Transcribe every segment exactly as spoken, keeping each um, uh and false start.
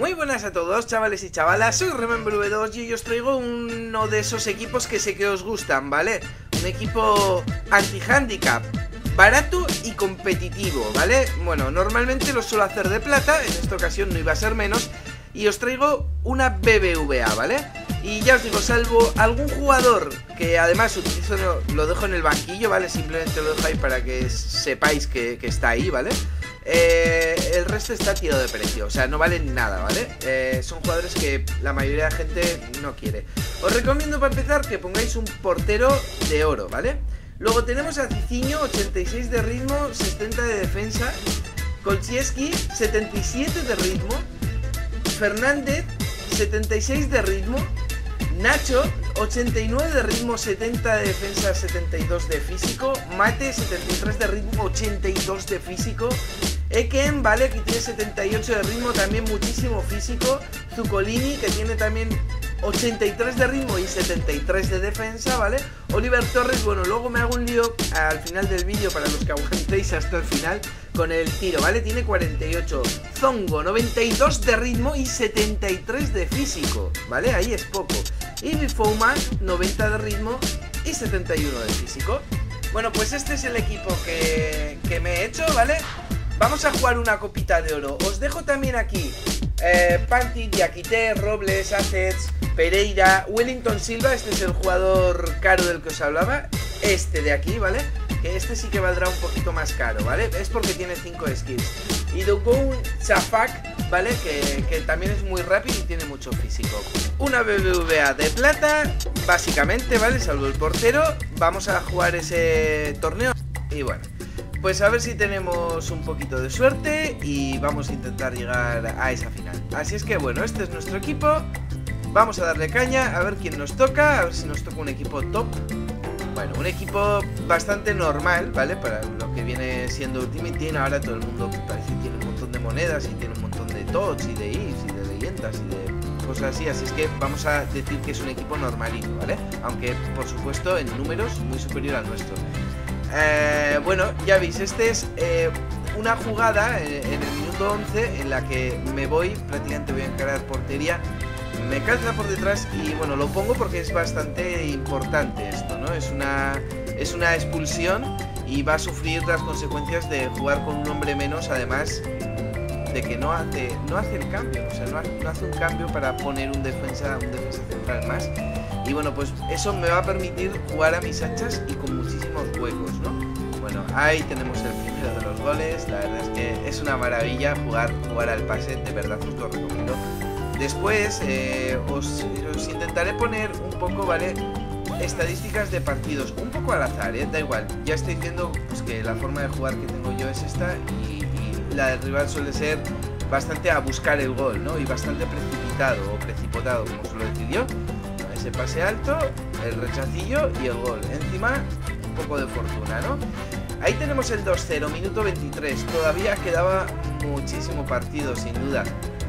Muy buenas a todos, chavales y chavalas, soy Remember V dos y hoy os traigo uno de esos equipos que sé que os gustan, ¿vale? Un equipo anti-handicap, barato y competitivo, ¿vale? Bueno, normalmente lo suelo hacer de plata, en esta ocasión no iba a ser menos, y os traigo una B B V A, ¿vale? Y ya os digo, salvo algún jugador que además utilizo, lo dejo en el banquillo, ¿vale? Simplemente lo dejo ahí para que sepáis que, que está ahí, ¿vale? Eh, el resto está tirado de precio, o sea, no valen nada, ¿vale? Eh, son jugadores que la mayoría de la gente no quiere. Os recomiendo para empezar que pongáis un portero de oro, ¿vale? Luego tenemos a Cicinho, ochenta y seis de ritmo, setenta de defensa. Kolczewski, setenta y siete de ritmo. Fernández, setenta y seis de ritmo. Nacho, ochenta y nueve de ritmo, setenta de defensa, setenta y dos de físico. Mate, setenta y tres de ritmo, ochenta y dos de físico. Eken, vale, que tiene setenta y ocho de ritmo, también muchísimo físico. Zucolini, que tiene también ochenta y tres de ritmo y setenta y tres de defensa, ¿vale? Oliver Torres, bueno, luego me hago un lío al final del vídeo para los que aguantéis hasta el final con el tiro, ¿vale? Tiene cuarenta y ocho. Zongo, noventa y dos de ritmo y setenta y tres de físico, ¿vale? Ahí es poco. Y Bifouman, noventa de ritmo y setenta y uno de físico. Bueno, pues este es el equipo que, que me he hecho, ¿vale? Vamos a jugar una copita de oro. Os dejo también aquí eh, Pantic, Diakité, Robles, Assets, Pereira, Wellington Silva. Este es el jugador caro del que os hablaba. Este de aquí, ¿vale? Que este sí que valdrá un poquito más caro, ¿vale? Es porque tiene cinco skills. Y Dougon Chafak, ¿vale? Que, que también es muy rápido y tiene mucho físico. Una B B V A de plata, básicamente, ¿vale? Salvo el portero. Vamos a jugar ese torneo. Y bueno, pues a ver si tenemos un poquito de suerte y vamos a intentar llegar a esa final. Así es que bueno, este es nuestro equipo. Vamos a darle caña, a ver quién nos toca, a ver si nos toca un equipo top. Bueno, un equipo bastante normal, ¿vale? Para lo que viene siendo Ultimate Team. Ahora todo el mundo parece que tiene un montón de monedas y tiene un montón de tots y de ifs y de leyendas y de cosas así. Así es que vamos a decir que es un equipo normalito, ¿vale? Aunque, por supuesto, en números muy superior al nuestro. Eh, bueno, ya veis, este es eh, una jugada en, en el minuto once en la que me voy, prácticamente voy a encarar portería. Me calza por detrás y bueno, lo pongo porque es bastante importante esto, ¿no? Es una, es una expulsión y va a sufrir las consecuencias de jugar con un hombre menos, además de que no hace, no hace el cambio, o sea, no hace, no hace un cambio para poner un defensa, un defensa central más. Y bueno, pues eso me va a permitir jugar a mis anchas y con muchísimos huecos, ¿no? Bueno, ahí tenemos el primero de los goles. La verdad es que es una maravilla jugar, jugar al pase, de verdad os lo recomiendo. Después eh, os, os intentaré poner un poco, ¿vale? Estadísticas de partidos, un poco al azar, ¿eh? Da igual. Ya estáis viendo pues, que la forma de jugar que tengo yo es esta y, y la del rival suele ser bastante a buscar el gol, ¿no? Y bastante precipitado o precipitado, como suelo decir yo. Ese pase alto, el rechacillo y el gol. Encima, un poco de fortuna, ¿no? Ahí tenemos el dos cero, minuto veintitrés. Todavía quedaba muchísimo partido, sin duda.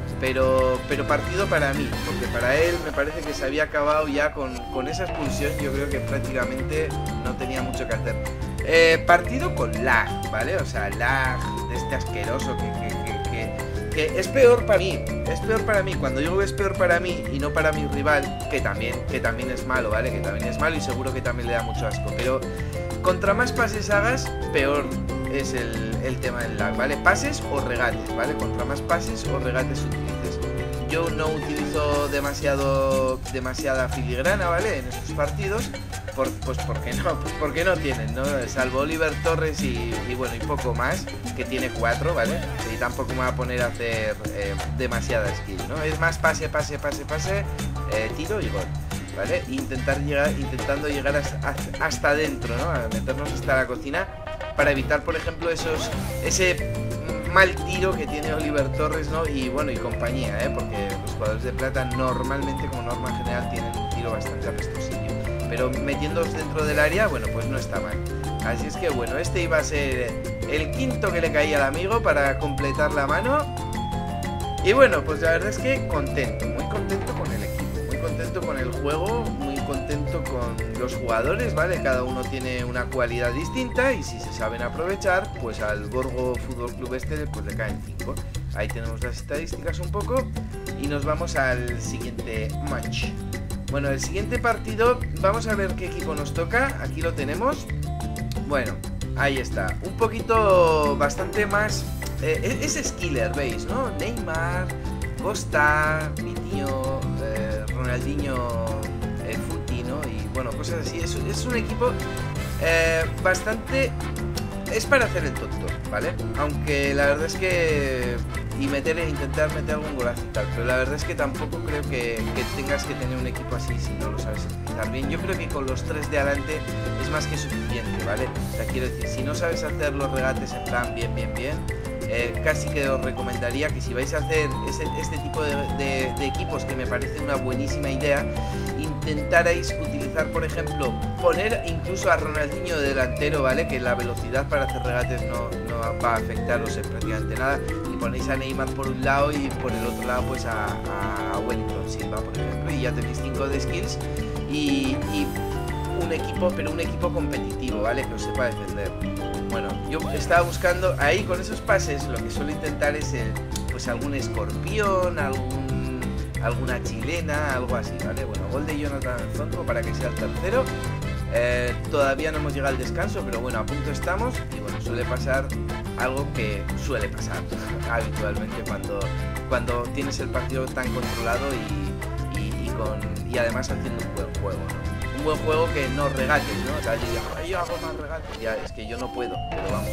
Pero, pero partido para mí, porque para él me parece que se había acabado ya con, con esa expulsión. Yo creo que prácticamente no tenía mucho que hacer. Eh, partido con lag, ¿vale? O sea, lag de este asqueroso que, que, que, que, que es peor para mí. Es peor para mí. Cuando digo que es peor para mí y no para mi rival, que también, que también es malo, ¿vale? Que también es malo y seguro que también le da mucho asco. Pero contra más pases hagas, peor es el, el tema del lag, ¿vale? Pases o regates, ¿vale? Contra más pases o regates utilices. Yo no utilizo demasiado demasiada filigrana, ¿vale? En estos partidos, por, pues porque no, pues porque no tienen, ¿no? Salvo Oliver Torres y, y bueno, y poco más, que tiene cuatro, ¿vale? Y tampoco me va a poner a hacer eh, demasiada skill, ¿no? Es más pase, pase, pase, pase, eh, tiro y gol, ¿vale? Intentar llegar, intentando llegar hasta, hasta adentro, ¿no? A meternos hasta la cocina para evitar, por ejemplo, esos ese mal tiro que tiene Oliver Torres, ¿no? Y bueno, y compañía, ¿eh? Porque los jugadores de plata normalmente, como norma general, tienen un tiro bastante apestosillo. Pero metiéndoos dentro del área, bueno, pues no está mal. Así es que bueno, este iba a ser el quinto que le caía al amigo para completar la mano. Y bueno, pues la verdad es que contento, muy contento con el equipo, muy contento con el juego, muy contento con los jugadores, ¿vale? Cada uno tiene una cualidad distinta y si se saben aprovechar, pues al Borgo Fútbol Club este pues le caen cinco. Ahí tenemos las estadísticas un poco. Y nos vamos al siguiente match. Bueno, el siguiente partido, vamos a ver qué equipo nos toca. Aquí lo tenemos. Bueno, ahí está. Un poquito bastante más... Eh, es skiller, ¿veis? ¿No? Neymar, Costa, mi tío, eh, Ronaldinho, eh, Futi, ¿no? Y bueno, cosas así. Es, es un equipo eh, bastante... Es para hacer el tonto, ¿vale? Aunque la verdad es que... Y meter, intentar meter algún golazo y tal. Pero la verdad es que tampoco creo que, que tengas que tener un equipo así si no lo sabes utilizar bien. Yo creo que con los tres de adelante es más que suficiente, ¿vale? O sea, quiero decir, si no sabes hacer los regates en plan bien, bien, bien... Eh, casi que os recomendaría que si vais a hacer ese, este tipo de, de, de equipos, que me parece una buenísima idea, intentarais utilizar, por ejemplo, poner incluso a Ronaldinho de delantero, ¿vale? Que la velocidad para hacer regates no, no va a afectaros en prácticamente nada. Y ponéis a Neymar por un lado y por el otro lado pues a, a Wellington Silva, por ejemplo, y ya tenéis cinco de skills y, y un equipo, pero un equipo competitivo, ¿vale? Que os sepa defender. Bueno, yo estaba buscando ahí con esos pases, lo que suelo intentar es el, pues algún escorpión, algún, alguna chilena, algo así, ¿vale? Bueno, gol de Jonathan Zonco para que sea el tercero. Eh, todavía no hemos llegado al descanso, pero bueno, a punto estamos. Y bueno, suele pasar algo que suele pasar habitualmente cuando, cuando tienes el partido tan controlado y, y, y, con, y además haciendo un buen juego, ¿no? Un buen juego que no regates, ¿no? O sea, yo, digo, yo hago más regates. Ya, es que yo no puedo, pero vamos.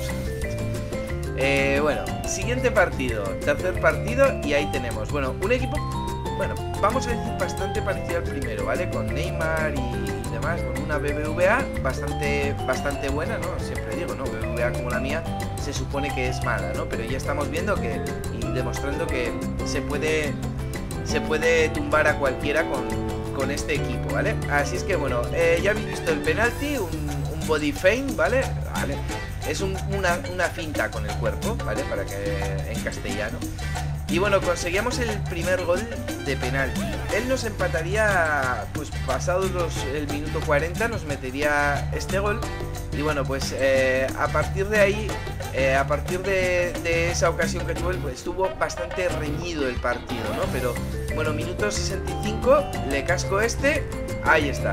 Eh, bueno, siguiente partido, tercer partido, y ahí tenemos, bueno, un equipo, bueno, vamos a decir bastante parecido al primero, ¿vale? Con Neymar y, y demás, con una B B V A bastante, bastante buena, ¿no? Siempre digo, ¿no? B B V A como la mía se supone que es mala, ¿no? Pero ya estamos viendo que, y demostrando que se puede, se puede tumbar a cualquiera con... con este equipo, ¿vale? Así es que bueno, eh, ya habéis visto el penalti, un, un body feint, ¿vale? Vale. Es un, una, una finta con el cuerpo, ¿vale? Para que en castellano. Y bueno, conseguíamos el primer gol de penalti. Él nos empataría, pues pasados los, el minuto cuarenta, nos metería este gol. Y bueno, pues eh, a partir de ahí, eh, a partir de, de esa ocasión que tuvo, pues estuvo bastante reñido el partido, ¿no? Pero bueno, minuto sesenta y cinco, le casco este, ahí está.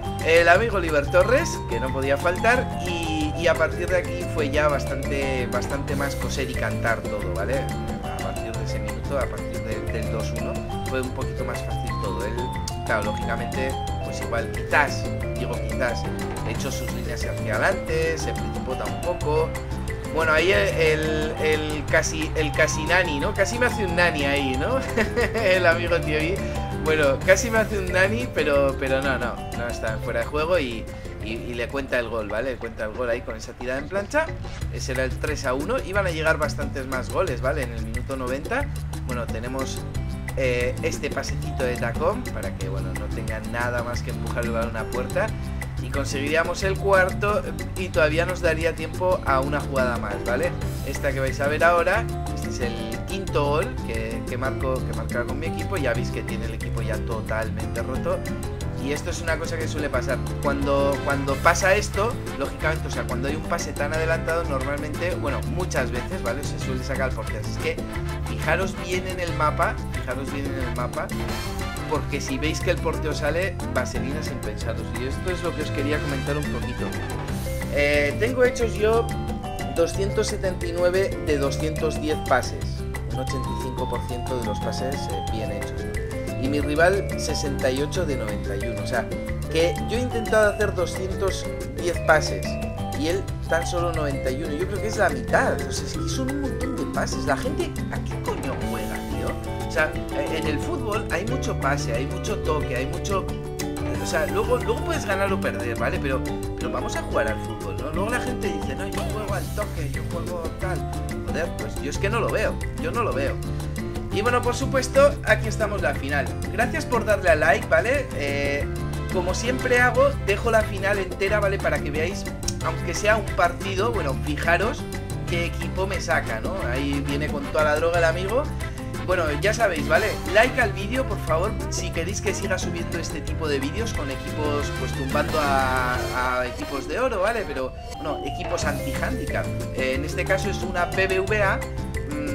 El amigo Oliver Torres, que no podía faltar, y, y a partir de aquí fue ya bastante, bastante más coser y cantar todo, ¿vale? A partir de ese minuto, a partir de, del dos uno, fue un poquito más fácil todo. Él, claro, lógicamente, pues igual, quizás, digo quizás, echó sus líneas hacia adelante, se precipita un poco. Bueno, ahí el, el, el casi el casi nani, ¿no? Casi me hace un nani ahí, ¿no? El amigo tío I. Bueno, casi me hace un nani, pero, pero no, no, no está fuera de juego y, y, y le cuenta el gol, ¿vale? Le cuenta el gol ahí con esa tirada en plancha. Ese era el tres a uno. Iban a llegar bastantes más goles, ¿vale? En el minuto noventa. Bueno, tenemos eh, este pasecito de tacón para que, bueno, no tengan nada más que empujar el balón a puerta. Y conseguiríamos el cuarto y todavía nos daría tiempo a una jugada más, ¿vale? Esta que vais a ver ahora, este es el quinto gol que, que marco, que marcaba con mi equipo. Ya veis que tiene el equipo ya totalmente roto. Y esto es una cosa que suele pasar. Cuando, cuando pasa esto, lógicamente, o sea, cuando hay un pase tan adelantado, normalmente, bueno, muchas veces, ¿vale? Se suele sacar el portero. Así es que fijaros bien en el mapa, fijaros bien en el mapa. Porque si veis que el porteo sale, vaselina sin pensaros. Y esto es lo que os quería comentar un poquito. Eh, tengo hechos yo doscientos setenta y nueve de doscientos diez pases. Un ochenta y cinco por ciento de los pases eh, bien hechos. Y mi rival sesenta y ocho de noventa y uno. O sea, que yo he intentado hacer doscientos diez pases y él tan solo noventa y uno. Yo creo que es la mitad. O sea, es que son un montón de pases. La gente, ¿a qué coño juega, tío? O sea, en el fútbol hay mucho pase, hay mucho toque, hay mucho... O sea, luego, luego puedes ganar o perder, ¿vale? Pero, pero vamos a jugar al fútbol, ¿no? Luego la gente dice, no, yo juego al toque, yo juego tal... Joder, pues yo es que no lo veo, yo no lo veo. Y bueno, por supuesto, aquí estamos la final. Gracias por darle a like, ¿vale? Eh, como siempre hago, dejo la final entera, ¿vale? Para que veáis, aunque sea un partido, bueno, fijaros qué equipo me saca, ¿no? Ahí viene con toda la droga el amigo. Bueno, ya sabéis, ¿vale? Like al vídeo, por favor, si queréis que siga subiendo este tipo de vídeos con equipos, pues tumbando a, a equipos de oro, ¿vale? Pero, no, equipos anti-handicap. Eh, en este caso es una B B V A. Mmm,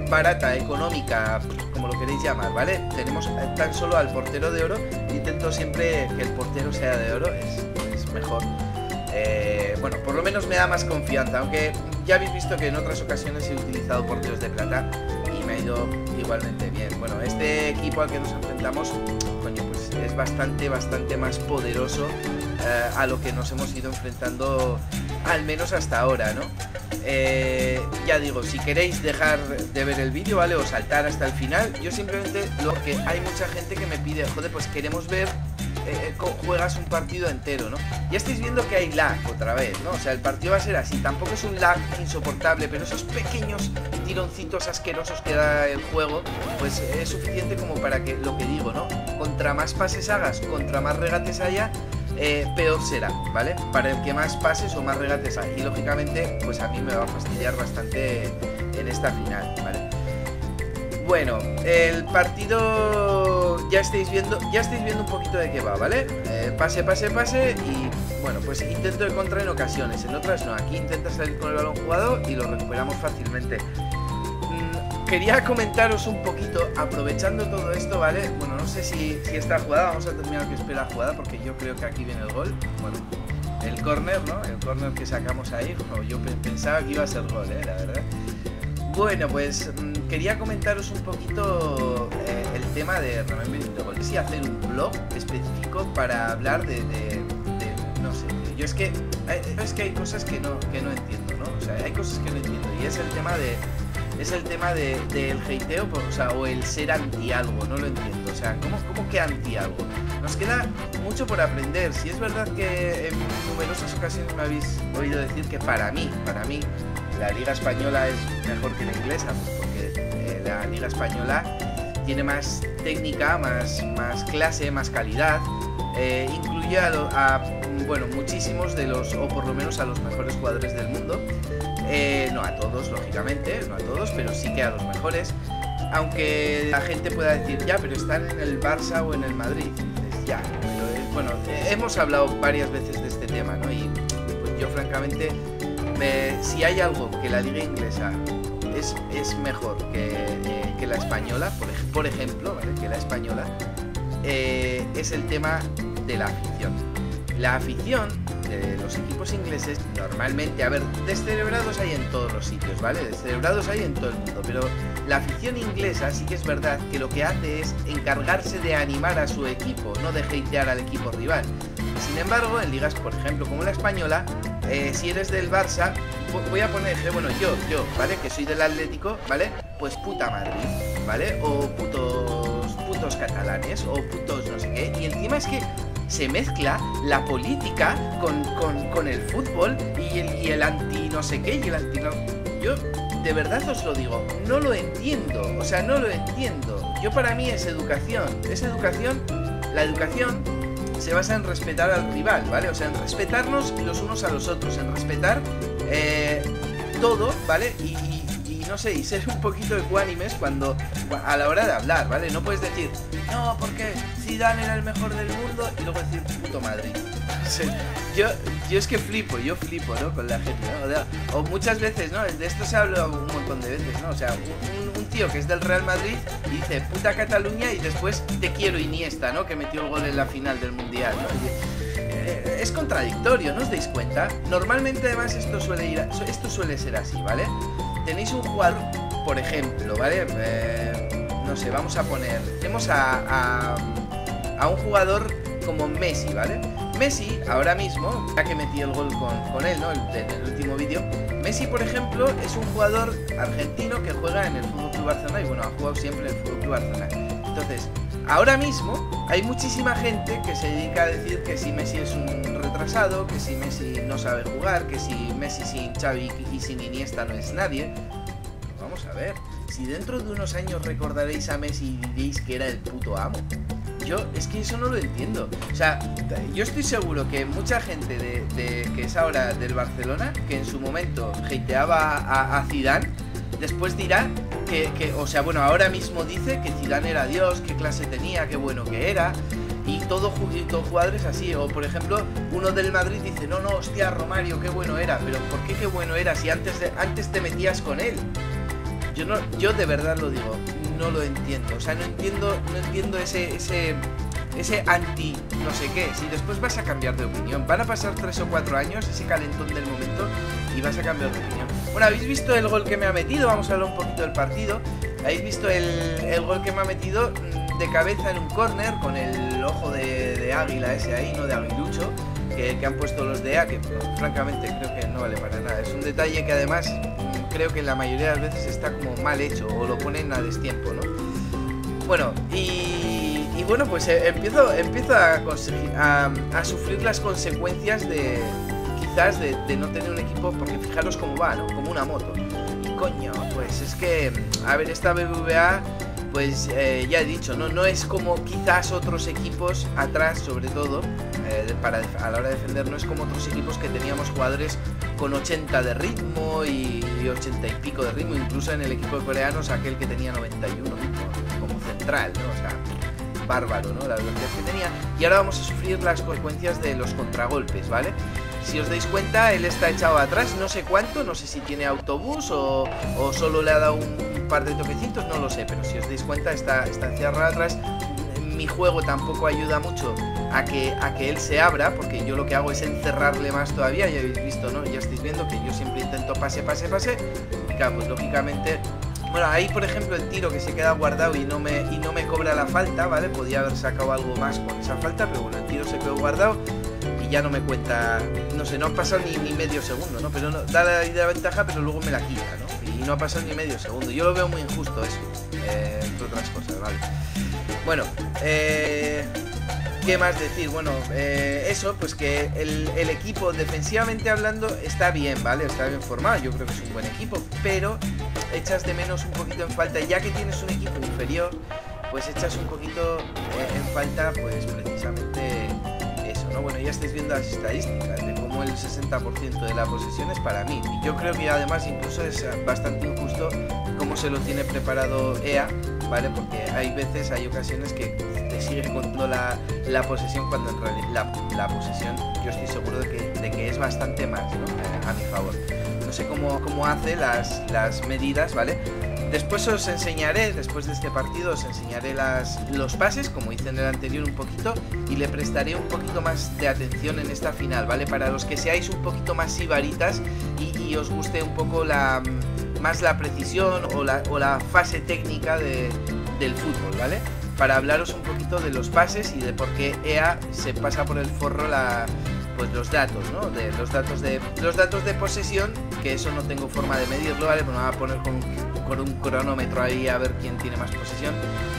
barata, económica, como lo queréis llamar, ¿vale? Tenemos tan solo al portero de oro. Intento siempre que el portero sea de oro, es, es mejor. Eh, bueno, por lo menos me da más confianza, aunque ya habéis visto que en otras ocasiones he utilizado porteros de plata y me ha ido igualmente bien. Bueno, este equipo al que nos enfrentamos, coño, pues es bastante, bastante más poderoso eh, a lo que nos hemos ido enfrentando, al menos hasta ahora, ¿no? Eh, ya digo, si queréis dejar de ver el vídeo, ¿vale? O saltar hasta el final, yo simplemente, lo que hay mucha gente que me pide, joder, pues queremos ver eh, juegas un partido entero, ¿no? Ya estáis viendo que hay lag otra vez, ¿no? O sea, el partido va a ser así, tampoco es un lag insoportable, pero esos pequeños tironcitos asquerosos que da el juego, pues es suficiente como para que, lo que digo, ¿no? Contra más pases hagas, contra más regates haya, Eh, peor será, ¿vale? Para el que más pases o más regates hay. Y lógicamente, pues a mí me va a fastidiar bastante en esta final, ¿vale? Bueno, el partido ya estáis viendo, ya estáis viendo un poquito de qué va, ¿vale? Eh, pase, pase, pase y, bueno, pues intento de contra en ocasiones, en otras no. Aquí intenta salir con el balón jugado y lo recuperamos fácilmente. Quería comentaros un poquito, aprovechando todo esto, ¿vale? Bueno, no sé si, si está jugada, vamos a terminar que espera la jugada, porque yo creo que aquí viene el gol. Bueno, el córner, ¿no? El córner que sacamos ahí, bueno, yo pensaba que iba a ser gol, ¿eh? La verdad. Bueno, pues mmm, quería comentaros un poquito eh, el tema de Remember the Goal. Sí, hacer un blog específico para hablar de, de, de no sé, yo es que, hay, es que hay cosas que no, que no entiendo, ¿no? O sea, hay cosas que no entiendo y es el tema de... Es el tema del de, de hateo, o sea, o el ser anti algo, no lo entiendo. O sea, ¿cómo, cómo que anti algo? Nos queda mucho por aprender. Si es verdad que en numerosas ocasiones me habéis oído decir que para mí, para mí, la Liga Española es mejor que la inglesa, pues porque eh, la Liga Española tiene más técnica, más, más clase, más calidad, eh, incluye a, a, bueno, muchísimos de los, o por lo menos a los mejores jugadores del mundo. Eh, no a todos, lógicamente, no a todos, pero sí que a los mejores. Aunque la gente pueda decir, ya, pero están en el Barça o en el Madrid. Entonces, ya, pero, eh, bueno, eh, hemos hablado varias veces de este tema, ¿no? Y pues yo, francamente, me, si hay algo que la liga inglesa es, es mejor que, eh, que la española, por, por ejemplo, ¿vale? Que la española, eh, es el tema de la afición. La afición de los equipos ingleses, normalmente, a ver, descerebrados hay en todos los sitios, ¿vale? Descerebrados hay en todo el mundo, pero la afición inglesa sí que es verdad que lo que hace es encargarse de animar a su equipo, no de hatear al equipo rival. Sin embargo, en ligas, por ejemplo, como la española, eh, si eres del Barça, voy a poner, bueno, yo, yo, ¿vale? Que soy del Atlético, ¿vale? Pues puta Madrid, ¿vale? O putos, putos catalanes, o putos no sé qué, y encima es que se mezcla la política con, con, con el fútbol y el, y el anti no sé qué y el anti no... Yo, de verdad os lo digo, no lo entiendo, o sea, no lo entiendo. Yo para mí es educación, es educación, la educación se basa en respetar al rival, ¿vale? O sea, en respetarnos los unos a los otros, en respetar eh, todo, ¿vale? Y, y, y no sé, y ser un poquito ecuánimes cuando, a la hora de hablar, ¿vale? No puedes decir, no, porque Zidane era el mejor del mundo y luego decir, puto Madrid. O sea, yo, yo es que flipo, yo flipo, ¿no? Con la gente, ¿no? O, sea, o muchas veces, ¿no? De esto se habla un montón de veces, ¿no? O sea, un, un tío que es del Real Madrid y dice, puta Cataluña, y después te quiero Iniesta, ¿no? Que metió el gol en la final del Mundial, ¿no? Y, es contradictorio, ¿no os dais cuenta? Normalmente además esto suele ir a, esto suele ser así, ¿vale? Tenéis un jugador, por ejemplo, ¿vale? Eh, no sé, vamos a poner, tenemos a, a, a un jugador como Messi, ¿vale? Messi, ahora mismo, ya que metí el gol con, con él, ¿no? En el último vídeo, Messi, por ejemplo, es un jugador argentino que juega en el F C Barcelona y, bueno, ha jugado siempre en el F C Barcelona. Entonces, ahora mismo hay muchísima gente que se dedica a decir que si Messi es un retrasado, que si Messi no sabe jugar, que si Messi sin Xavi y sin Iniesta no es nadie. Vamos a ver, si dentro de unos años recordaréis a Messi y diréis que era el puto amo. Yo, es que eso no lo entiendo. O sea, yo estoy seguro que mucha gente de, de que es ahora del Barcelona, que en su momento hateaba a, a Zidane, después dirá que, que, o sea, bueno, ahora mismo dice que Zidane era Dios, qué clase tenía, qué bueno que era, y todo, y todo jugadores así. O, por ejemplo, uno del Madrid dice, no, no, hostia, Romario, qué bueno era. Pero ¿por qué qué bueno era si antes, de, antes te metías con él? yo no, yo de verdad lo digo, no lo entiendo. O sea, no entiendo, no entiendo ese, ese, ese anti no sé qué. Si después vas a cambiar de opinión, van a pasar tres o cuatro años, ese calentón del momento, y vas a cambiar de opinión. Bueno, ¿habéis visto el gol que me ha metido? Vamos a hablar un poquito del partido. ¿Habéis visto el, el gol que me ha metido de cabeza en un córner con el ojo de, de águila ese ahí, no de aguilucho, que, que han puesto los de E A, que pues, francamente creo que no vale para nada. Es un detalle que además creo que la mayoría de las veces está como mal hecho o lo ponen a destiempo, ¿no? Bueno, y, y bueno, pues eh, empiezo, empiezo a, conseguir, a, a sufrir las consecuencias de quizás de, de no tener un equipo, porque fijaros cómo va, ¿no? Como una moto. Y coño, pues es que, a ver, esta B B V A, pues eh, ya he dicho, ¿no? No es como quizás otros equipos atrás, sobre todo, eh, para, a la hora de defender, no es como otros equipos que teníamos jugadores con ochenta de ritmo y, y ochenta y pico de ritmo, incluso en el equipo de coreanos aquel que tenía noventa y uno como, como central, ¿no? O sea, bárbaro, ¿no? La velocidad que tenía. Y ahora vamos a sufrir las consecuencias de los contragolpes, ¿vale? Si os dais cuenta, él está echado atrás, no sé cuánto, no sé si tiene autobús o, o solo le ha dado un, un par de toquecitos, no lo sé, pero si os dais cuenta está, está encerrado atrás. Mi juego tampoco ayuda mucho a que, a que él se abra, porque yo lo que hago es encerrarle más todavía. Ya habéis visto, ¿no? Ya estáis viendo que yo siempre intento pase, pase, pase. Y claro, pues lógicamente... Bueno, ahí por ejemplo el tiro que se queda guardado y no me, y no me cobra la falta, ¿vale? Podía haber sacado algo más con esa falta, pero bueno, el tiro se quedó guardado y ya no me cuenta, no sé, no ha pasado ni, ni medio segundo, ¿no? Pero no, da la, la ventaja, pero luego me la quita, ¿no? Y no ha pasado ni medio segundo. Yo lo veo muy injusto eso, eh, entre otras cosas, ¿vale? Bueno, eh... ¿qué más decir? Bueno, eh, eso, pues que el, el equipo, defensivamente hablando, está bien, ¿vale? Está bien formado, yo creo que es un buen equipo, pero echas de menos un poquito en falta, ya que tienes un equipo inferior, pues echas un poquito eh, en falta, pues precisamente eso, ¿no? Bueno, ya estáis viendo las estadísticas de cómo el sesenta por ciento de la posesión es para mí, y yo creo que además incluso es bastante injusto cómo se lo tiene preparado E A, ¿vale? Porque hay veces, hay ocasiones que te sigue contando la, la posesión cuando en realidad la, la posesión yo estoy seguro de que, de que es bastante más, ¿no? A, a mi favor. No sé cómo, cómo hace las, las medidas, ¿vale? Después os enseñaré, después de este partido, os enseñaré las, los pases, como hice en el anterior un poquito, y le prestaré un poquito más de atención en esta final, ¿vale? Para los que seáis un poquito más sibaritas y, y os guste un poco la... más la precisión o la, o la fase técnica de, del fútbol, ¿vale? Para hablaros un poquito de los pases y de por qué E A se pasa por el forro la, pues los datos, ¿no? De los datos de los datos de posesión, que eso no tengo forma de medirlo, ¿vale? Pues me voy a poner con, con un cronómetro ahí a ver quién tiene más posesión.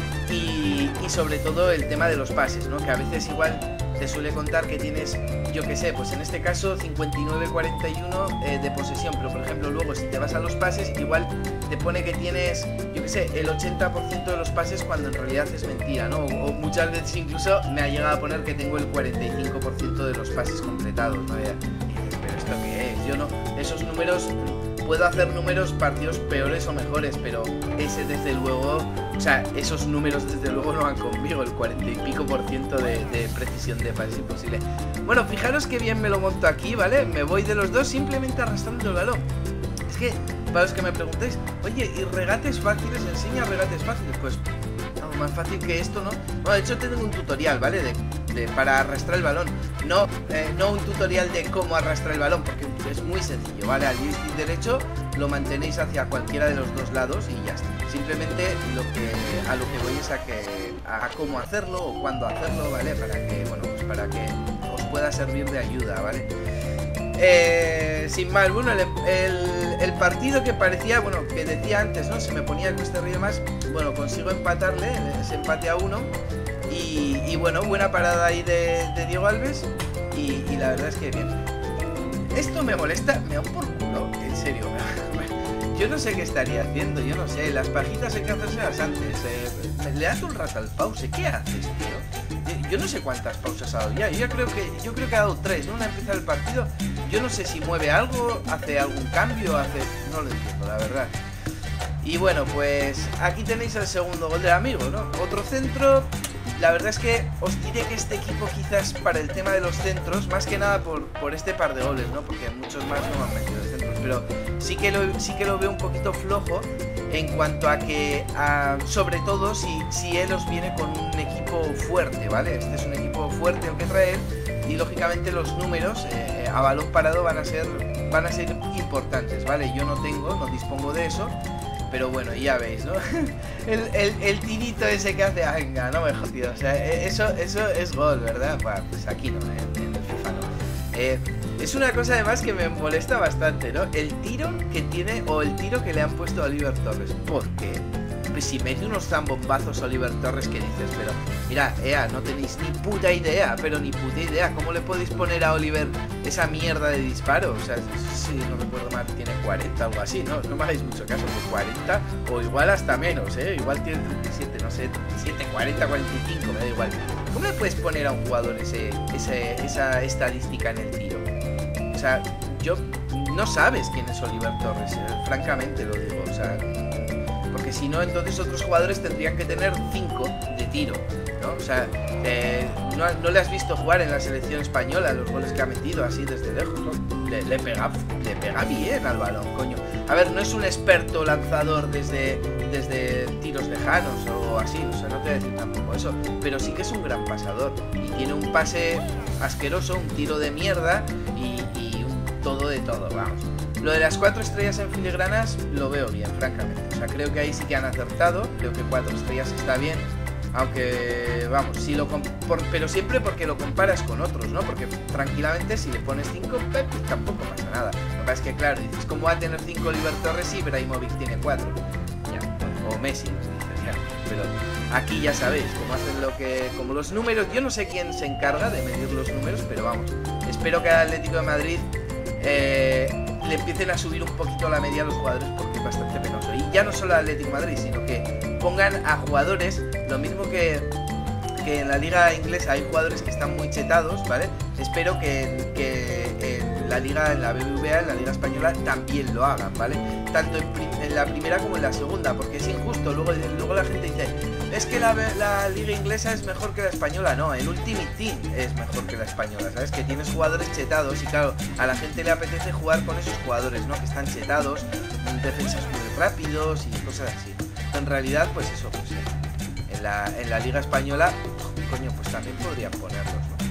Y, y sobre todo el tema de los pases, ¿no? Que a veces igual te suele contar que tienes, yo que sé, pues en este caso cincuenta y nueve cuarenta y uno eh, de posesión, pero por ejemplo luego si te vas a los pases igual te pone que tienes, yo que sé, el ochenta por ciento de los pases cuando en realidad es mentira, ¿no? O, o muchas veces incluso me ha llegado a poner que tengo el cuarenta y cinco por ciento de los pases completados, ¿no? Y dices, pero ¿esto qué es? Yo no, esos números, puedo hacer números partidos peores o mejores, pero ese desde luego... O sea, esos números desde luego no van conmigo, el cuarenta y pico por ciento de, de precisión de pase es imposible. Bueno, fijaros que bien me lo monto aquí, ¿vale? Me voy de los dos simplemente arrastrando el balón. Es que, para los que me preguntéis, oye, ¿y regates fáciles? ¿Enseña regates fáciles? Pues, no, más fácil que esto, ¿no? Bueno, de hecho tengo un tutorial, ¿vale? De, de, para arrastrar el balón. No, eh, no un tutorial de cómo arrastrar el balón, porque es muy sencillo, ¿vale? Al joystick derecho lo mantenéis hacia cualquiera de los dos lados y ya está. Simplemente lo que, a lo que voy es a, que, a cómo hacerlo o cuándo hacerlo, ¿vale? Para que, bueno, pues para que os pueda servir de ayuda, ¿vale? Eh, sin más, bueno, el, el, el partido que parecía, bueno, que decía antes, ¿no? Se me ponía cuesta arriba más, bueno, consigo empatarle, ese empate a uno. Y, y bueno, buena parada ahí de, de Diego Alves y, y la verdad es que bien. Esto me molesta, me da un por culo, en serio. Yo no sé qué estaría haciendo, yo no sé, las pajitas hay que hacérselas antes. Eh, le das un rato al pause, ¿qué haces, tío? Yo no sé cuántas pausas ha dado ya, yo ya creo que, yo creo que ha dado tres, ¿no? Una empieza el partido, yo no sé si mueve algo, hace algún cambio, hace... no lo entiendo, la verdad. Y bueno, pues aquí tenéis el segundo gol del amigo, ¿no? Otro centro. La verdad es que os diré que este equipo quizás para el tema de los centros, más que nada por, por este par de goles, ¿no? Porque muchos más no han metido de centros, pero sí que lo, sí que lo veo un poquito flojo En cuanto a que, a, sobre todo si, si él os viene con un equipo fuerte, ¿vale? Este es un equipo fuerte el que trae él y lógicamente los números eh, a balón parado van a ser van a ser importantes, ¿vale? Yo no tengo, no dispongo de eso, pero bueno, ya veis, ¿no? el, el, el tirito ese que hace, ah, venga, no me he jodido, o sea, eso, eso es gol, ¿verdad? Bueno, pues aquí no, en, en el FIFA no. Eh, es una cosa además que me molesta bastante, ¿no? El tiro que tiene, o el tiro que le han puesto a Oliver Torres, porque pues si mete unos zambombazos a Oliver Torres que dices, pero mira, Ea, no tenéis ni puta idea, pero ni puta idea, ¿cómo le podéis poner a Oliver esa mierda de disparo? O sea, si no recuerdo mal, tiene cuarenta o algo así, ¿no? No me hagáis mucho caso, pues cuarenta o igual hasta menos, ¿eh? Igual tiene treinta y siete, no sé, treinta y siete, cuarenta, cuarenta y cinco, me da igual. ¿Cómo le puedes poner a un jugador ese, ese, esa estadística en el tiro? O sea, yo no sabes quién es Oliver Torres, eh, francamente lo digo, o sea, porque si no, entonces otros jugadores tendrían que tener cinco de tiro, ¿no? O sea, eh, no, no le has visto jugar en la selección española los goles que ha metido así desde lejos, ¿no? Le, le, pega, le pega bien al balón, coño. A ver, no es un experto lanzador desde, desde tiros lejanos o así, o sea, no te voy a decir tampoco eso, pero sí que es un gran pasador y tiene un pase asqueroso, un tiro de mierda y, y un todo de todo, vamos. Lo de las cuatro estrellas en filigranas lo veo bien, francamente. O sea, creo que ahí sí que han acertado. Creo que cuatro estrellas está bien. Aunque, vamos, si lo por, pero siempre porque lo comparas con otros, ¿no? Porque tranquilamente si le pones cinco, pues tampoco pasa nada. Lo que pasa es que, claro, dices, ¿cómo va a tener cinco Oliver Torres y Ibrahimovic tiene cuatro? Ya, o Messi, dices, ya. Pero aquí ya sabéis cómo hacen lo que... Como los números, yo no sé quién se encarga de medir los números, pero vamos, espero que al Atlético de Madrid... Eh, le empiecen a subir un poquito la media a los jugadores porque es bastante penoso. Y ya no solo al Atlético de Madrid, sino que pongan a jugadores, lo mismo que, que en la liga inglesa hay jugadores que están muy chetados, ¿vale? Espero que, que en la liga, en la B B V A, en la liga española, también lo hagan, ¿vale? Tanto en, en la primera como en la segunda, porque es injusto. Luego, luego la gente dice, es que la, la liga inglesa es mejor que la española. No, el Ultimate Team es mejor que la española, ¿sabes? Que tienes jugadores chetados y claro, a la gente le apetece jugar con esos jugadores, ¿no? Que están chetados, defensas muy rápidos y cosas así. En realidad, pues eso, pues en la, en la liga española, coño, pues también podrían ponerlos, ¿no?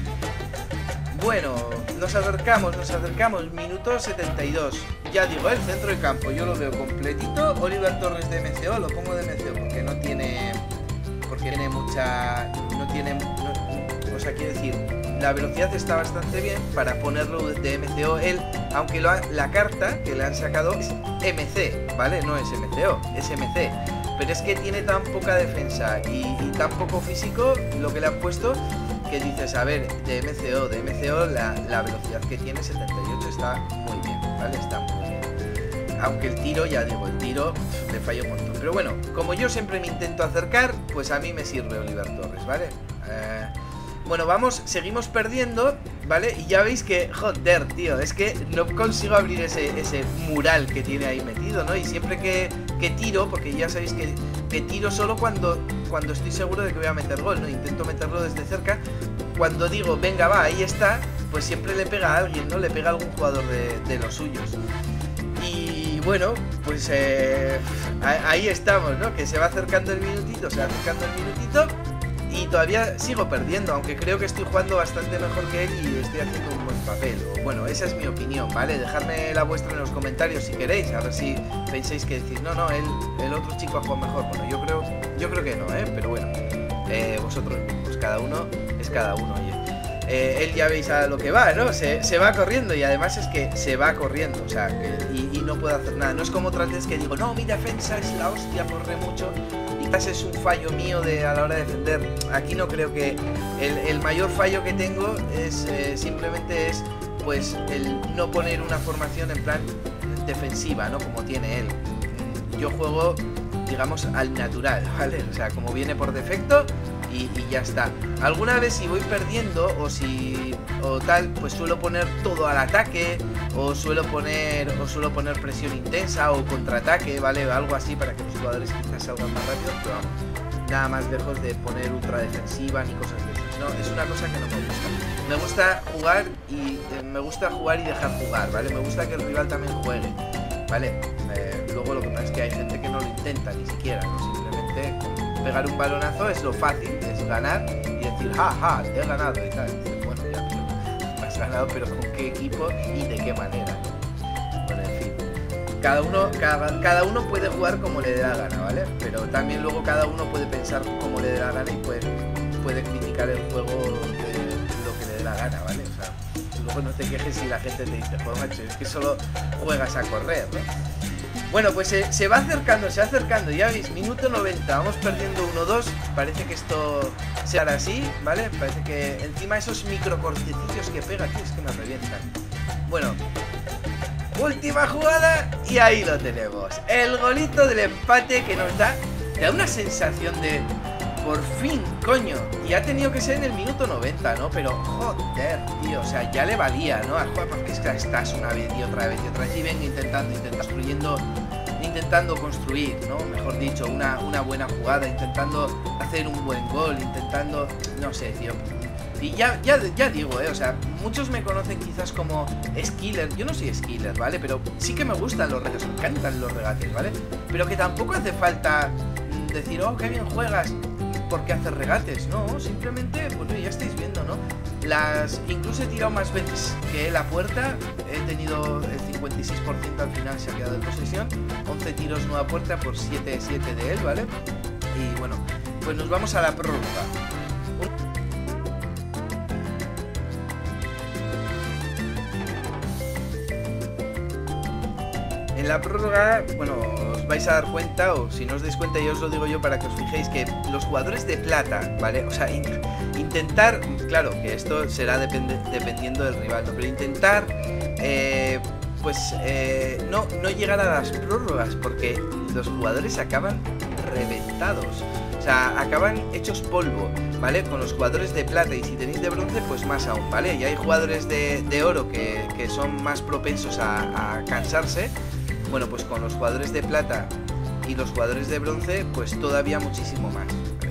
Bueno, nos acercamos, nos acercamos, minuto setenta y dos. Ya digo, el centro del campo, yo lo veo completito. Oliver Torres de M C O, lo pongo de M C O porque no tiene... Porque tiene mucha... No tiene... No, o sea, quiero decir, la velocidad está bastante bien para ponerlo de M C O. Él, aunque lo ha, la carta que le han sacado es M C, ¿vale? No es M C O, es M C. Pero es que tiene tan poca defensa y, y tan poco físico lo que le han puesto... Que dices, a ver, de M C O, de M C O la, la velocidad que tiene setenta y ocho está muy bien, ¿vale? Está muy bien. Aunque el tiro, ya digo, el tiro pff, le falla un montón. Pero bueno, como yo siempre me intento acercar, pues a mí me sirve Oliver Torres, ¿vale? Eh, bueno, vamos, seguimos perdiendo, ¿vale? Y ya veis que, joder, tío, es que no consigo abrir ese, ese mural que tiene ahí metido, ¿no? Y siempre que, que tiro, porque ya sabéis que, que tiro solo cuando... cuando estoy seguro de que voy a meter gol, ¿no? Intento meterlo desde cerca. Cuando digo, venga, va, ahí está, pues siempre le pega a alguien, ¿no? Le pega a algún jugador de, de los suyos. Y bueno, pues eh, ahí estamos, ¿no? Que se va acercando el minutito, se va acercando el minutito y todavía sigo perdiendo, aunque creo que estoy jugando bastante mejor que él y estoy haciendo un buen papel. O, bueno, esa es mi opinión, ¿vale? Dejadme la vuestra en los comentarios si queréis, a ver si pensáis que decís, no, no, él, el otro chico ha jugado mejor. Bueno, yo creo, yo creo que no, ¿eh? Pero bueno, eh, vosotros mismos, cada uno es cada uno, oye. Eh, él ya veis a lo que va, ¿no? Se, se va corriendo y además es que se va corriendo, o sea, que, y, y no puede hacer nada. No es como otras veces que digo, no, mi defensa es la hostia, corre mucho. Y quizás es un fallo mío de, a la hora de defender. Aquí no creo que... El, el mayor fallo que tengo es eh, simplemente es, pues, el no poner una formación en plan defensiva, ¿no? Como tiene él. Yo juego, digamos, al natural, ¿vale? O sea, como viene por defecto... Y, y ya está. Alguna vez si voy perdiendo o si o tal, pues suelo poner todo al ataque o suelo poner o suelo poner presión intensa o contraataque, ¿vale? Algo así para que los jugadores quizás salgan más rápido, pero vamos, nada más lejos de poner ultra defensiva ni cosas de esas, ¿no? Es una cosa que no me gusta. Me gusta jugar y eh, me gusta jugar y dejar jugar, ¿vale? Me gusta que el rival también juegue, ¿vale? Eh, luego lo que pasa es que hay gente que no lo intenta intenta ni siquiera, ¿no? Simplemente pegar un balonazo es lo fácil, es ganar y decir, ja, ja, te he ganado y tal. Y dices, bueno, ya, pero me has ganado, pero ¿con qué equipo y de qué manera? Bueno, en fin. Cada uno, cada, cada uno puede jugar como le dé la gana, ¿vale? Pero también luego cada uno puede pensar como le dé la gana y puede, puede criticar el juego de lo que le dé la gana, ¿vale? O sea, luego no te quejes si la gente te dice, joder, macho, es que solo juegas a correr, ¿no? Bueno, pues se, se va acercando, se va acercando, ya veis, minuto noventa, vamos perdiendo uno dos, parece que esto se hará así, ¿vale? Parece que encima esos microcortecillos que pega, tío, es que me revientan. Bueno, última jugada y ahí lo tenemos, el golito del empate que nos da, te da una sensación de, por fin, coño, y ha tenido que ser en el minuto noventa, ¿no? Pero, joder, tío, o sea, ya le valía, ¿no? Al juego, porque es que estás una vez y otra vez y otra vez y venga intentando, intentando, construyendo, intentando construir, ¿no? Mejor dicho, una, una buena jugada, intentando hacer un buen gol, intentando, no sé, tío. Y ya, ya, ya digo, ¿eh? O sea, muchos me conocen quizás como skiller. Yo no soy skiller, ¿vale? Pero sí que me gustan los regates, me encantan los regates, ¿vale? Pero que tampoco hace falta decir, oh, qué bien juegas, porque hacer regates, no, simplemente, bueno, ya estáis viendo, ¿no? Las, incluso he tirado más veces que la puerta, he tenido el cincuenta y seis por ciento al final, se ha quedado en posesión, once tiros nueva puerta por siete siete de él, ¿vale? Y bueno, pues nos vamos a la prórroga. En la prórroga, bueno, os vais a dar cuenta, o si no os dais cuenta, ya os lo digo yo para que os fijéis, que los jugadores de plata, ¿vale? O sea, in intentar, claro, que esto será depende dependiendo del rival, ¿no? Pero intentar, eh, pues, eh, no, no llegar a las prórrogas, porque los jugadores acaban reventados. O sea, acaban hechos polvo, ¿vale? Con los jugadores de plata, y si tenéis de bronce, pues más aún, ¿vale? Y hay jugadores de, de oro que, que son más propensos a, a cansarse. Bueno, pues con los jugadores de plata y los jugadores de bronce, pues todavía muchísimo más.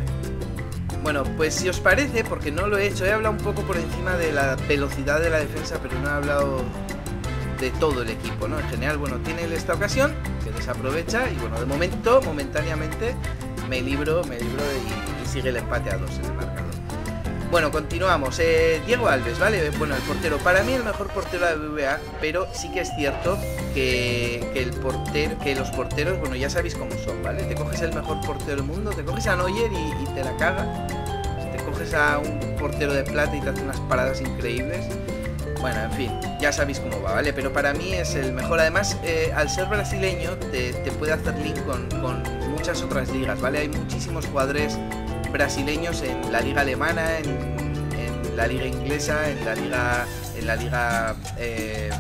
Bueno, pues si os parece, porque no lo he hecho, he hablado un poco por encima de la velocidad de la defensa, pero no he hablado de todo el equipo, ¿no? En general, bueno, tiene él esta ocasión, que desaprovecha, y bueno, de momento, momentáneamente, me libro, me libro y, y sigue el empate a dos en el marcador. Bueno, continuamos. Eh, Diego Alves, ¿vale? Bueno, el portero. Para mí el mejor portero de B B V A, pero sí que es cierto que, que, el portero, que los porteros, bueno, ya sabéis cómo son, ¿vale? Te coges el mejor portero del mundo, te coges a Neuer y, y te la caga. Te coges a un portero de plata y te hace unas paradas increíbles. Bueno, en fin, ya sabéis cómo va, ¿vale? Pero para mí es el mejor. Además, eh, al ser brasileño, te, te puede hacer link con, con muchas otras ligas, ¿vale? Hay muchísimos jugadores brasileños en la liga alemana, en, en la liga inglesa, en la liga en la liga eh,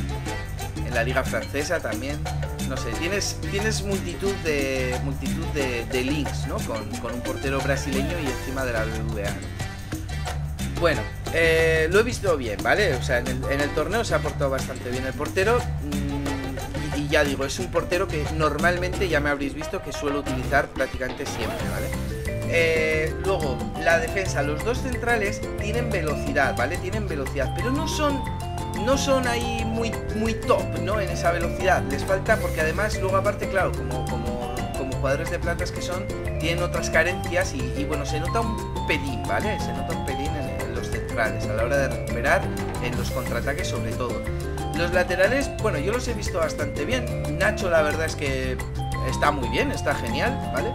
en la liga francesa también. No sé, tienes tienes multitud de multitud de, de links, ¿no? Con, con un portero brasileño y encima de la B B V A. Bueno, eh, lo he visto bien, ¿vale? O sea, en el, en el torneo se ha portado bastante bien el portero. Mmm, y, y ya digo, es un portero que normalmente ya me habréis visto que suelo utilizar prácticamente siempre, ¿vale? Eh, luego, la defensa, los dos centrales tienen velocidad, ¿vale? Tienen velocidad, pero no son no son ahí muy, muy top, ¿no? En esa velocidad, les falta, porque además luego aparte, claro, como, como, como jugadores de platas que son, tienen otras carencias y, y bueno, se nota un pelín, ¿vale? Se nota un pelín en, en los centrales, a la hora de recuperar, en los contraataques sobre todo. Los laterales, bueno, yo los he visto bastante bien. Nacho la verdad es que está muy bien, está genial, ¿vale?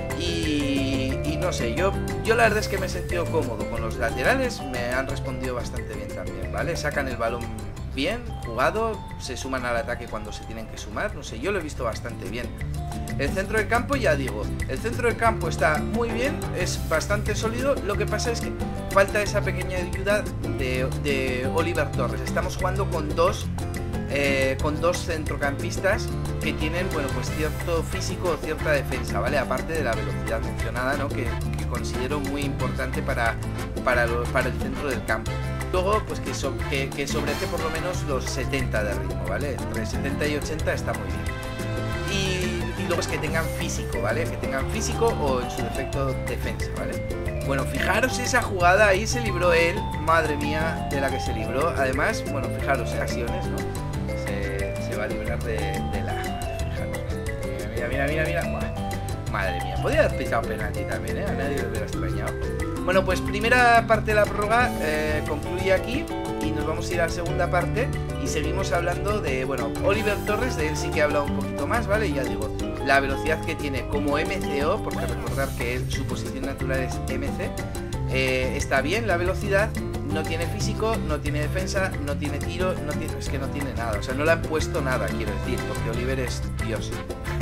Y, y no sé, yo, yo la verdad es que me he sentido cómodo con los laterales, me han respondido bastante bien también, ¿vale? Sacan el balón bien, jugado, se suman al ataque cuando se tienen que sumar, no sé, yo lo he visto bastante bien. El centro del campo, ya digo, el centro del campo está muy bien, es bastante sólido, lo que pasa es que falta esa pequeña ayuda de, de Oliver Torres. Estamos jugando con dos... Eh, con dos centrocampistas que tienen, bueno, pues cierto físico o cierta defensa, ¿vale? Aparte de la velocidad mencionada, ¿no? Que, que considero muy importante para, para, lo, para el centro del campo. Luego, pues que, so, que, que sobrete por lo menos los setenta de ritmo, ¿vale? Entre setenta y ochenta está muy bien. Y, y luego es que tengan físico, ¿vale? Que tengan físico o en su defecto defensa, ¿vale? Bueno, fijaros esa jugada, ahí se libró él, madre mía, de la que se libró. Además, bueno, fijaros, ocasiones, ¿no? Va a librar de, de la... Fijaros. Mira, mira, mira, mira, mira. Madre mía, podría haber pisado penalti también, ¿eh? A nadie le hubiera extrañado. Bueno, pues primera parte de la prórroga eh, concluye aquí y nos vamos a ir a la segunda parte y seguimos hablando de, bueno, Oliver Torres, de él sí que he hablado un poquito más, ¿vale? Y ya digo, la velocidad que tiene como M C O, porque recordar que él, su posición natural es M C, eh, está bien la velocidad, no tiene físico, no tiene defensa, no tiene tiro, no tiene, es que no tiene nada, o sea, no le han puesto nada, quiero decir, porque Oliver es Dios,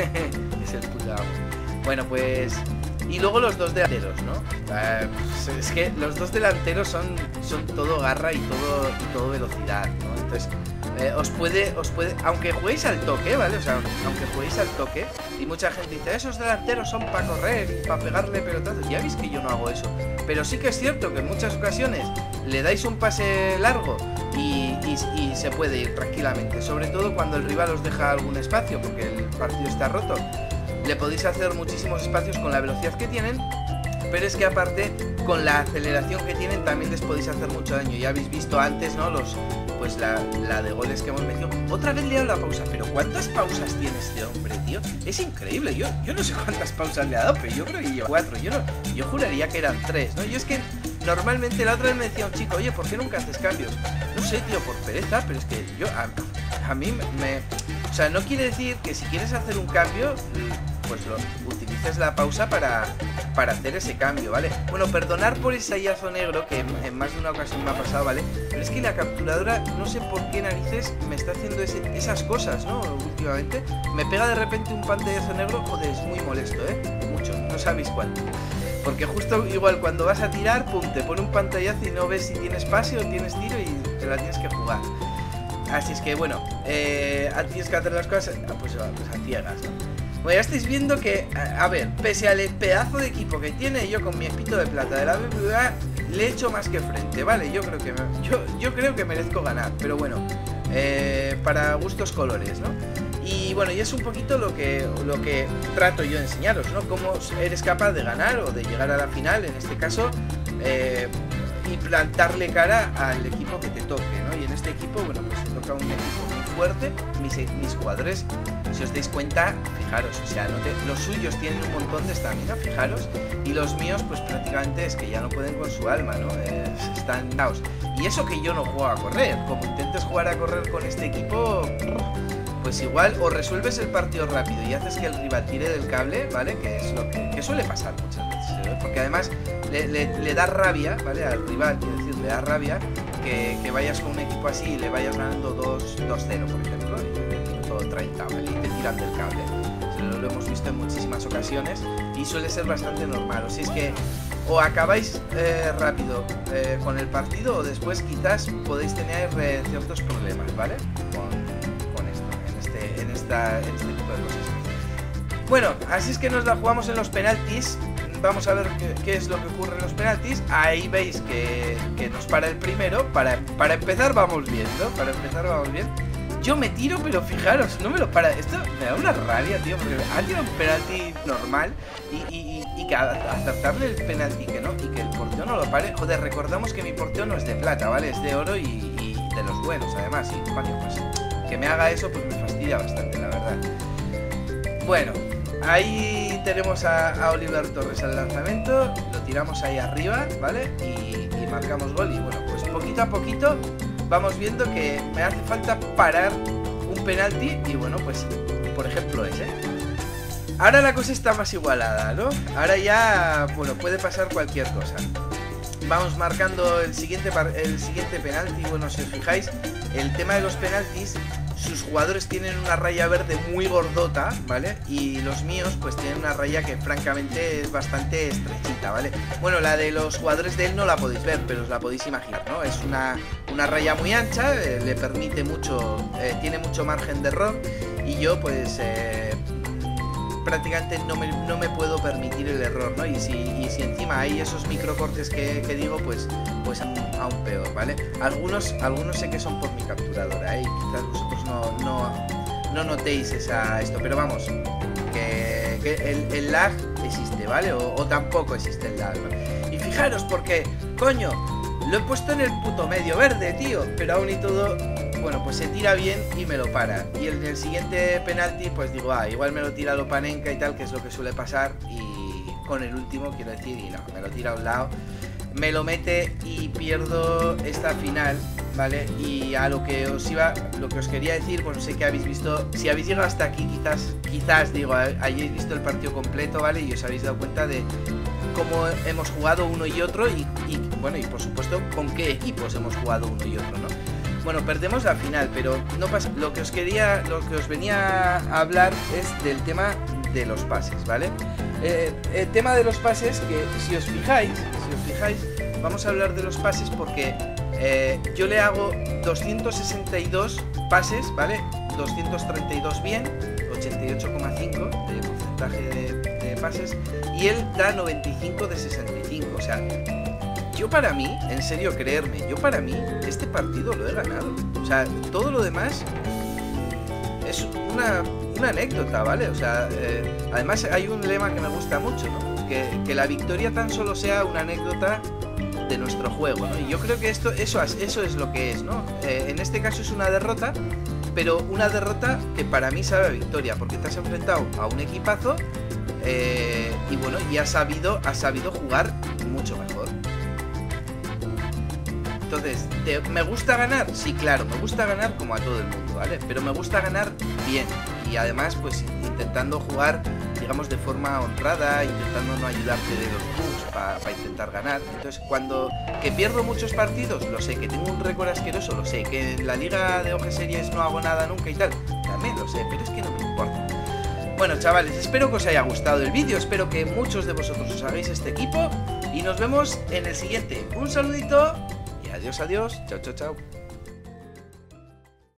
es el puto amo. Bueno, pues... Y luego los dos delanteros, ¿no? Uh, pues es que los dos delanteros son, son todo garra y todo, y todo velocidad, ¿no? Entonces, eh, os puede, os puede, aunque juguéis al toque, ¿vale? O sea, aunque juguéis al toque, y mucha gente dice, esos delanteros son para correr y para pegarle pelotazos. Ya veis que yo no hago eso. Pero sí que es cierto que en muchas ocasiones le dais un pase largo y, y, y se puede ir tranquilamente. Sobre todo cuando el rival os deja algún espacio, porque el partido está roto. Le podéis hacer muchísimos espacios con la velocidad que tienen, pero es que aparte con la aceleración que tienen también les podéis hacer mucho daño. Ya habéis visto antes, ¿no? Los, pues la, la de goles que hemos metido. Otra vez le he dado la pausa, pero ¿cuántas pausas tiene este hombre, tío? Es increíble, yo, yo no sé cuántas pausas le ha dado, pero yo creo que lleva cuatro. Yo, no, yo juraría que eran tres, ¿no? Yo es que normalmente la otra vez me decía un chico, oye, ¿por qué nunca haces cambios? No sé, tío, por pereza, pero es que yo, a, a mí me... O sea, no quiere decir que si quieres hacer un cambio, pues lo, utilices la pausa para, para hacer ese cambio, ¿vale? Bueno, perdonar por ese hallazo negro que en, en más de una ocasión me ha pasado, ¿vale? Pero es que la capturadora, no sé por qué narices me está haciendo ese, esas cosas, ¿no? Últimamente me pega de repente un pantallazo negro, joder, es muy molesto, ¿eh? Mucho, no sabéis cuál. Porque justo igual cuando vas a tirar, pum, te pone un pantallazo y no ves si tienes pase o tienes tiro y te la tienes que jugar. Así es que bueno, eh, tienes que hacer las cosas pues, pues a ciegas, ¿no? Bueno, ya estáis viendo que, a, a ver, pese al pedazo de equipo que tiene, yo con mi espito de plata de la B B V A le he hecho más que frente, ¿vale? Yo creo que, me, yo, yo creo que merezco ganar, pero bueno, eh, para gustos colores, ¿no? Y bueno, y es un poquito lo que, lo que trato yo de enseñaros, ¿no? Cómo eres capaz de ganar o de llegar a la final, en este caso, eh, y plantarle cara al equipo que te toque, ¿no? Y en este equipo, bueno, pues te toca un equipo muy fuerte. Mis, mis jugadores, si os dais cuenta, fijaros, o sea, no te, los suyos tienen un montón de estamina, fijaros, y los míos, pues prácticamente es que ya no pueden con su alma, ¿no? Eh, están dados. Y eso que yo no juego a correr, como intentes jugar a correr con este equipo, pues igual o resuelves el partido rápido y haces que el rival tire del cable, ¿vale? Que es lo que, que suele pasar muchas veces, ¿eh? Porque además le, le, le da rabia, ¿vale? Al rival, quiero decir, le da rabia que, que vayas con un equipo así y le vayas ganando dos cero, por ejemplo, y todo treinta, ¿vale? Y te tiran del cable. Eso lo hemos visto en muchísimas ocasiones y suele ser bastante normal. O sea, es que o acabáis eh, rápido eh, con el partido o después quizás podéis tener eh, ciertos problemas, ¿vale? Con, con esto, en este, en, esta, en este tipo de cosas. Bueno, así es que nos la jugamos en los penaltis. Vamos a ver qué, qué es lo que ocurre en los penaltis. Ahí veis que, que nos para el primero. Para, para empezar vamos bien, ¿no? Para empezar vamos bien. Yo me tiro, pero fijaros, no me lo para. Esto me da una rabia, tío, porque ha tirado un penalti normal y, y, y, y que acertarle el penalti que no, y que el portero no lo pare. Joder, recordamos que mi portero no es de plata, ¿vale? Es de oro y, y de los buenos, además. Y coño, pues que me haga eso, pues me fastidia bastante, la verdad. Bueno, ahí tenemos a, a Oliver Torres al lanzamiento, lo tiramos ahí arriba, ¿vale? Y, y marcamos gol. Y bueno, pues poquito a poquito vamos viendo que me hace falta parar un penalti y bueno, pues por ejemplo ese. Ahora la cosa está más igualada, ¿no? Ahora ya, bueno, puede pasar cualquier cosa. Vamos marcando el siguiente, el siguiente penalti. Bueno, si os fijáis, el tema de los penaltis, sus jugadores tienen una raya verde muy gordota, ¿vale? Y los míos pues tienen una raya que francamente es bastante estrechita, ¿vale? Bueno, la de los jugadores de él no la podéis ver, pero os la podéis imaginar, ¿no? Es una, una raya muy ancha, eh, le permite mucho, eh, tiene mucho margen de error y yo pues eh, prácticamente no me, no me puedo permitir el error, ¿no? Y si, y si encima hay esos microcortes que, que digo, pues, pues aún peor, ¿vale? Algunos, algunos sé que son por mi capturadora, ¿eh? Y quizás vosotros no, no, no notéis esa, esto, pero vamos, que, que el, el lag existe, ¿vale? O, o tampoco existe el lag, ¿no? Y fijaros porque, coño, lo he puesto en el puto medio verde, tío, pero aún y todo bueno, pues se tira bien y me lo para. Y el, el siguiente penalti, pues digo, ah, igual me lo tira Lopanenka y tal, que es lo que suele pasar. Y con el último, quiero decir, y no, me lo tira a un lado, me lo mete y pierdo esta final, ¿vale? Y a lo que os iba, lo que os quería decir, bueno, sé que habéis visto, si habéis llegado hasta aquí, quizás, quizás, digo, hayáis visto el partido completo, ¿vale? Y os habéis dado cuenta de cómo hemos jugado uno y otro y, y bueno, y por supuesto, con qué equipos hemos jugado uno y otro, ¿no? Bueno, perdemos la final, pero no pasa, lo que os quería, lo que os venía a hablar es del tema de los pases, ¿vale? Eh, el tema de los pases, que si os fijáis, si os fijáis, vamos a hablar de los pases porque eh, yo le hago doscientos sesenta y dos pases, ¿vale? doscientos treinta y dos bien, ochenta y ocho coma cinco de porcentaje de, de pases, y él da noventa y cinco de sesenta y cinco, o sea, yo para mí, en serio, creerme, yo para mí, este partido lo he ganado, o sea, todo lo demás es una... una anécdota, ¿vale? O sea, eh, además hay un lema que me gusta mucho, ¿no? Que, que la victoria tan solo sea una anécdota de nuestro juego, ¿no? Y yo creo que esto, eso, eso es lo que es, ¿no? Eh, en este caso es una derrota, pero una derrota que para mí sabe a victoria, porque te has enfrentado a un equipazo eh, y bueno, y has sabido, has sabido jugar mucho mejor. Entonces, ¿te, ¿me gusta ganar? Sí, claro, me gusta ganar como a todo el mundo, ¿vale? Pero me gusta ganar bien y además, pues, intentando jugar, digamos, de forma honrada, intentando no ayudarte de los bugs para pa intentar ganar. Entonces, cuando que pierdo muchos partidos, lo sé, que tengo un récord asqueroso, lo sé, que en la liga de O G Series no hago nada nunca y tal, también lo sé, pero es que no me importa. Bueno, chavales, espero que os haya gustado el vídeo, espero que muchos de vosotros os hagáis este equipo y nos vemos en el siguiente. Un saludito. Adiós, adiós. Chao, chao, chao.